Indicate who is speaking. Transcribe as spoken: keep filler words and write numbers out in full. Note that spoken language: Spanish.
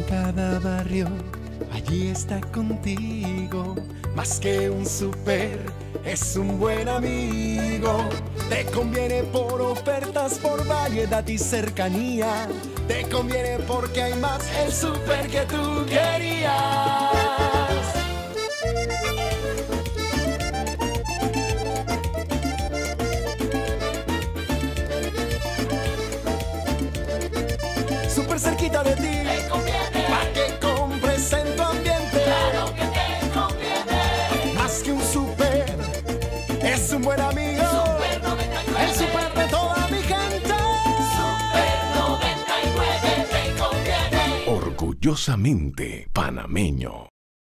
Speaker 1: cada barrio, allí está contigo. Más que un super, es un buen amigo. Te conviene por ofertas, por variedad y cercanía. Te conviene porque hay más, el super que tú querías. Súper cerquita de ti,
Speaker 2: te conviene,
Speaker 1: pa' que compres en tu ambiente.
Speaker 2: Claro que te conviene.
Speaker 1: Más que un super, es un buen amigo.
Speaker 2: Super noventa y nueve.
Speaker 1: El super de toda mi gente.
Speaker 2: Super noventa y nueve te conviene.
Speaker 3: Orgullosamente panameño.